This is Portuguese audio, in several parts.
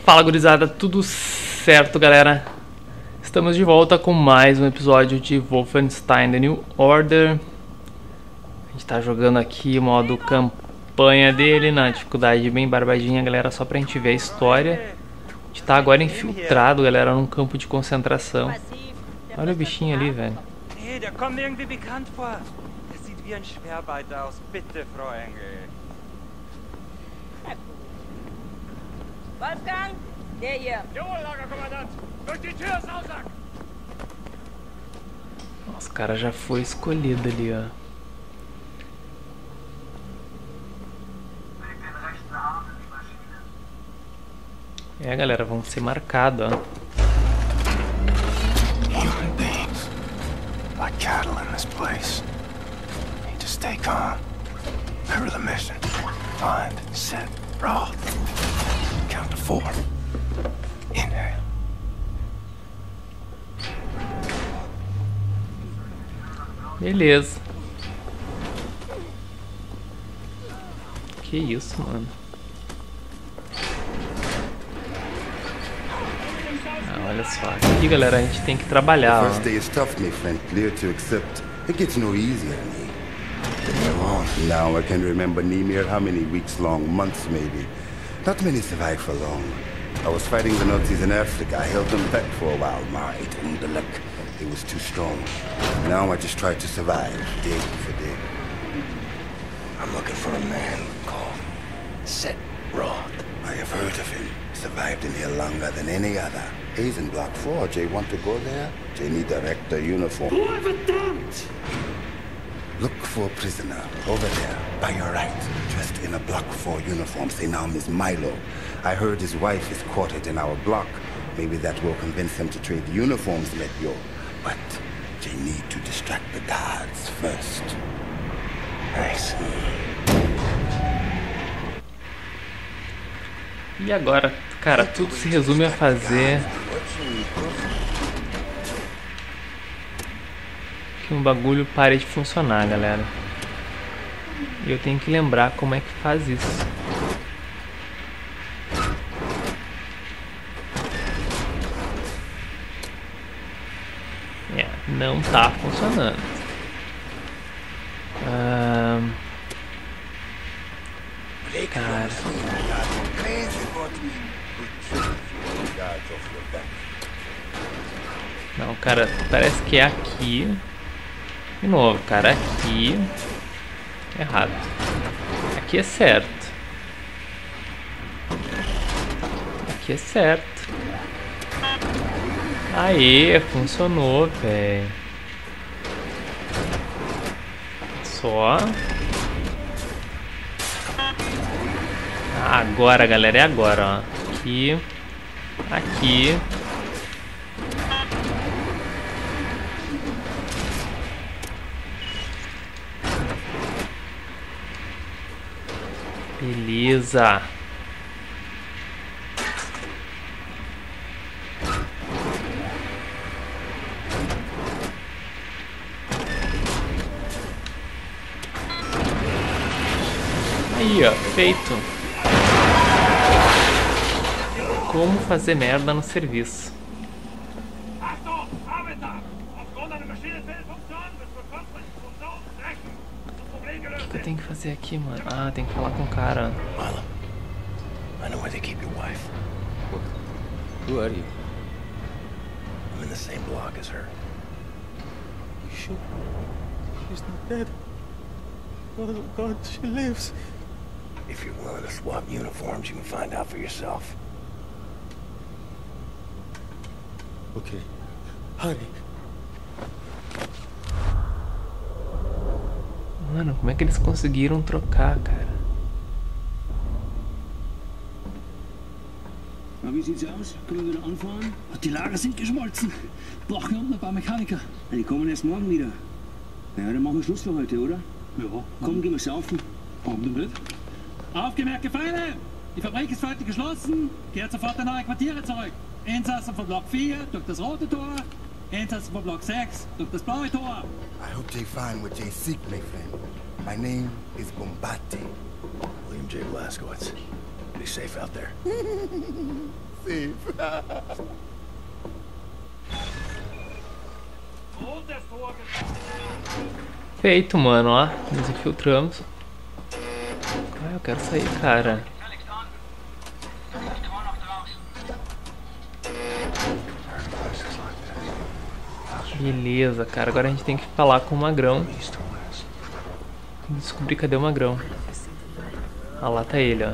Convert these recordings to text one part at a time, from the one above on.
Fala, gurizada, tudo certo, galera? Estamos de volta com mais um episódio de Wolfenstein The New Order. A gente tá jogando aqui o modo campanha dele, na dificuldade bem barbadinha, galera, só pra gente ver a história. A gente tá agora infiltrado, galera, num campo de concentração. Olha o bichinho ali, velho. Der kommt irgendwie bekannt vor. Der sieht wie ein Schwerarbeiter aus. Bitte, Frau Engel. Wolfgang, der hier. Jawohl, Lagerkommandant. Durch die Tür, Sausack. Nossa, o cara já foi escolhido ali, ó. É, galera, vamos ser marcados, ó. Human beings, like cattle in this place. Need to stay calm. Remember the mission. Find, set, Roth. Count to 4. Inhale. Beleza. Que isso, mano. Olha só, aqui, galera, a gente tem que trabalhar, First day is tough, my friend. Clear to accept. It gets no easier, me. Now I can remember Nimir how many weeks long, months maybe. Not many survive for long. I was fighting the Nazis in Africa. I held them back for a while. My luck. It was too strong. Now I just try to survive, day for day. I'm looking for a man called Set Roth. I have heard of him. Survived in here longer than any other. He's in Block 4. Jay want to go there? Jay need a rector uniform. Look for a prisoner over there, by your right, dressed in a Block 4 uniform. Say now, Miss Milo. I heard his wife is quartered in our block. Maybe that will convince him to trade uniforms, let yo. But Jay need to distract the guards first. Nice. E agora, cara, tudo se resume a fazer que um bagulho pare de funcionar, galera. E eu tenho que lembrar como é que faz isso. É, não tá funcionando. Cara. Não, cara, parece que é aqui. De novo, cara, aqui. Errado. Aqui é certo. Aqui é certo. Aê, funcionou, velho. Só. Agora, galera, é agora, ó. Aqui. Aqui. Beleza. Aí, ó, feito. Como fazer merda no serviço. O que eu tenho que fazer aqui, mano? Ah, tem que falar com o cara. Milo, I know where they keep your wife. Who are you? I'm in the same block as her. You sure? She's not dead. Oh God, she lives. If you're willing to swap uniforms, you can find out for yourself. Okay. Hurry. Mano, como é que eles conseguiram trocar, cara? Na, wie sieht's aus? Können wir wieder anfahren? Die Lager sind geschmolzen. Brauchen wir unten ein paar Mechaniker. Die kommen erst morgen wieder. Ja, dann machen wir Schluss für heute, oder? Ja. Komm, gehen wir saufen. Warum denn nicht? Aufgemerkte Feinde! Die Fabrik ist heute geschlossen. Kehrt sofort in eure Quartiere zurück. Insassen von Block 4 durch das rote Tor. Insassen von Block 6 durch das blaue Tor. I hope Jay find what Jay seek, my friend. My name is Bombati. William J. Blaskowitz. Be safe out there. thief. Feito, mano, ó. Nos infiltramos. Ah, eu quero sair, cara. Beleza, cara. Agora a gente tem que falar com o Magrão. Descobrir cadê o Magrão. Ah, lá tá ele, ó.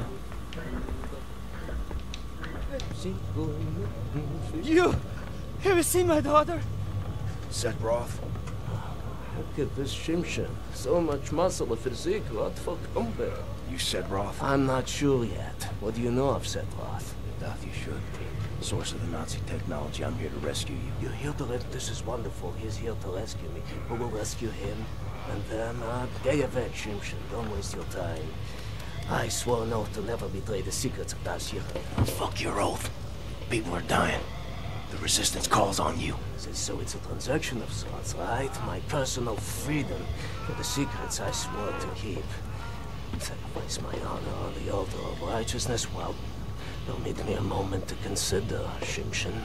You ever seen my daughter? Set Roth. Look at this Shimshin. So much muscle and physique. What for combat? You Set Roth? I'm not sure yet. What do you know of Setloth? Doubt you should be. Source of the Nazi technology. I'm here to rescue you. You're here to this is wonderful. He's here to rescue me. We will rescue him. And then, get your vet, Shimshin. Don't waste your time. I swore an oath to never betray the secrets of Das Yihud. Fuck your oath. People are dying. The resistance calls on you. So it's a transaction of sorts, right? My personal freedom for the secrets I swore to keep. Sacrifice my honor on the altar of righteousness? Well, permit me a moment to consider, Shimshin.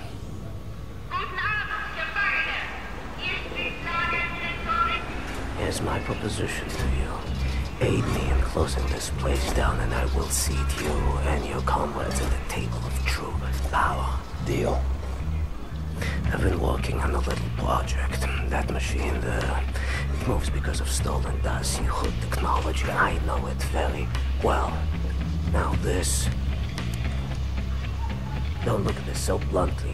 Here's my proposition to you. Aid me in closing this place down and I will seat you and your comrades at the table of true power. Deal. I've been working on a little project. That machine there, it moves because of stolen Das Yihud technology. I know it very well. Now this... Don't look at this so bluntly.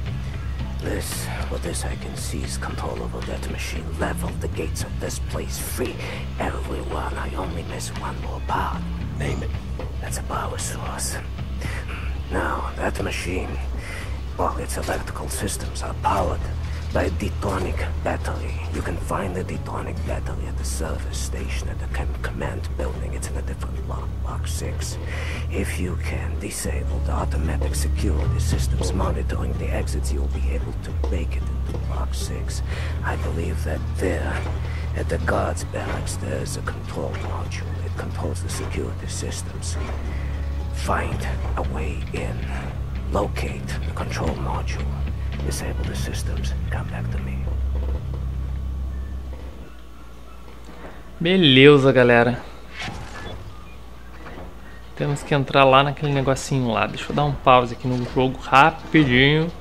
With this I can seize control over that machine, level the gates of this place free. Everyone, I only miss one more part. Name it. That's a power source. Now, that machine, well, its electrical systems are powered by a detonic battery. You can find the detonic battery at the service station at the command building. It's in a different block, Block 6. If you can disable the automatic security systems monitoring the exits, you'll be able to make it into Block 6. I believe that there, at the guards barracks, there's a control module. It controls the security systems. Find a way in. Locate the control module. Disable the systems. Come back to me. Beleza, galera. Temos que entrar lá naquele negocinho lá. Deixa eu dar um pause aqui no jogo rapidinho.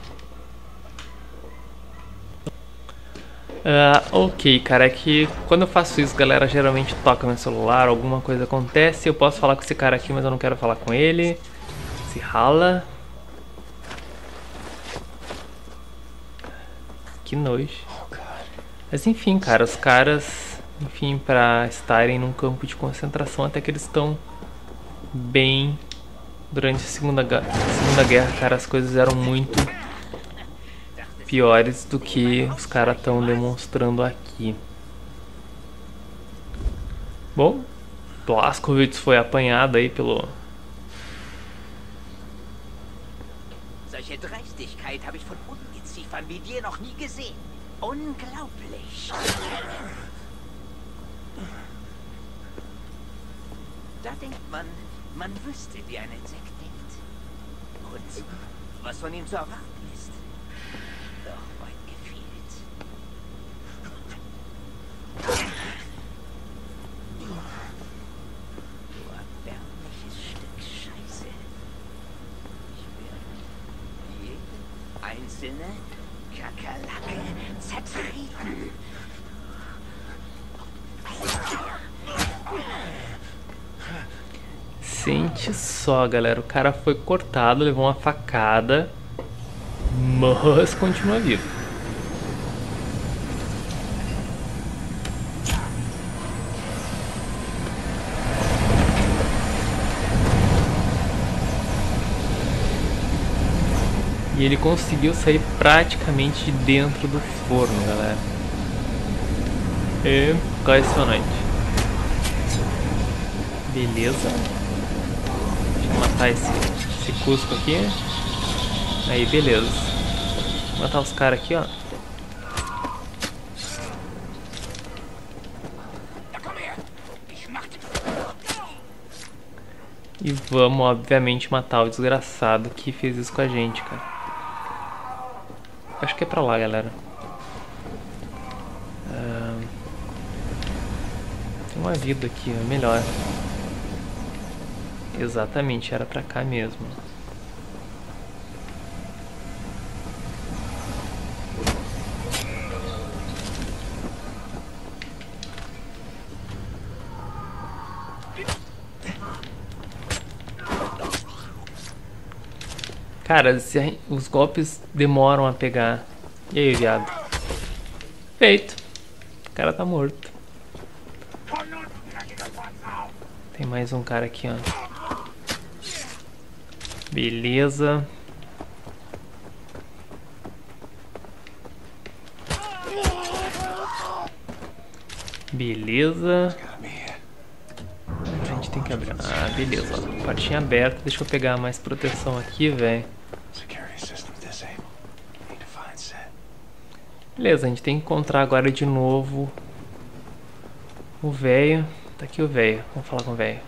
Ok, cara, é que quando eu faço isso, galera, geralmente toca meu celular, alguma coisa acontece. Eu posso falar com esse cara aqui, mas eu não quero falar com ele. Se rala. Que nojo. Mas enfim, cara, os caras, enfim, pra estarem num campo de concentração, até que eles estão bem. Durante a Segunda Guerra, cara, as coisas eram muito piores do que os caras estão demonstrando aqui. Bom, Blazkowicz foi apanhado aí pelo... Solche Dreistigkeit habe ich von Ungeziefern wie dir noch nie gesehen. Unglaublich. Da denkt man, man wüsste, wie ein Insekt denkt. Und was von ihm zu erwarten ist. Doch weit gefehlt. Du erbärmliches Stück Scheiße. Ich werde jede einzelne Kakerlake zertreten. Sente só, galera, o cara foi cortado, levou uma facada, mas continua vivo. E ele conseguiu sair praticamente de dentro do forno, galera. Impressionante. Beleza. Deixa eu matar esse cusco aqui. Aí, beleza. Vou matar os caras aqui, ó. E vamos, obviamente, matar o desgraçado que fez isso com a gente, cara. Acho que é pra lá, galera. Tem uma vida aqui, é melhor. Exatamente, era pra cá mesmo. Cara, os golpes demoram a pegar. E aí, viado? Feito. O cara tá morto. Tem mais um cara aqui, ó. Beleza. Beleza. A gente tem que abrir. Ah, beleza. Ó. Portinha aberta. Deixa eu pegar mais proteção aqui, velho. Beleza, a gente tem que encontrar agora de novo o velho. Tá aqui o velho. Vamos falar com o velho.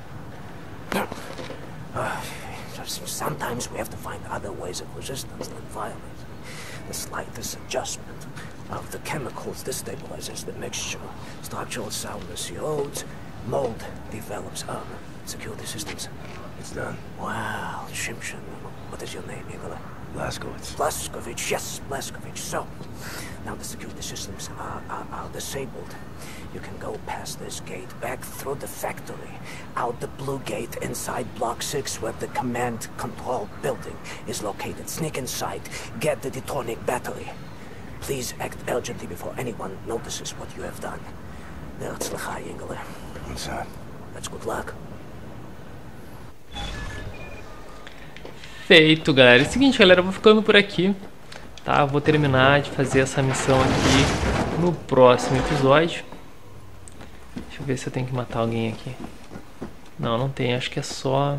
Sometimes we have to find other ways of resistance than violence. The slightest adjustment of the chemicals destabilizes the mixture. Structural soundness erodes, mold develops. Secure the systems. It's done. Wow, Shimshin. What is your name, Igor? Blazkowicz. Blazkowicz, yes, Blazkowicz. So, now the security systems are disabled. You can go past this gate, back through the factory, out the blue gate, inside Block 6 where the command control building is located. Sneak inside, get the detonic battery. Please act urgently before anyone notices what you have done. Nerzlachai, Ingele. Inside. That's good luck. Feito, galera. É o seguinte, galera, eu vou ficando por aqui, tá? Vou terminar de fazer essa missão aqui no próximo episódio. Deixa eu ver se eu tenho que matar alguém aqui. Não, não tem. Acho que é só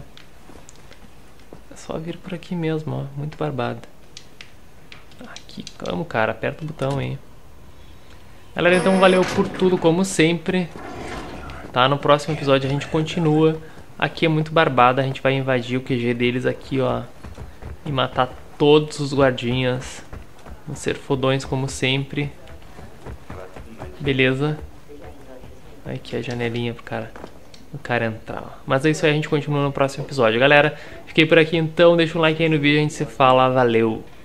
vir por aqui mesmo, ó. Muito barbado. Aqui, vamos, cara. Aperta o botão aí. Galera, então valeu por tudo, como sempre. Tá? No próximo episódio a gente continua. Aqui é muito barbado. A gente vai invadir o QG deles aqui, ó. E matar todos os guardinhas. Vão ser fodões como sempre. Beleza? Aqui a janelinha pro cara entrar, ó. Mas é isso aí, a gente continua no próximo episódio. Galera, fiquei por aqui então. Deixa um like aí no vídeo, a gente se fala. Valeu!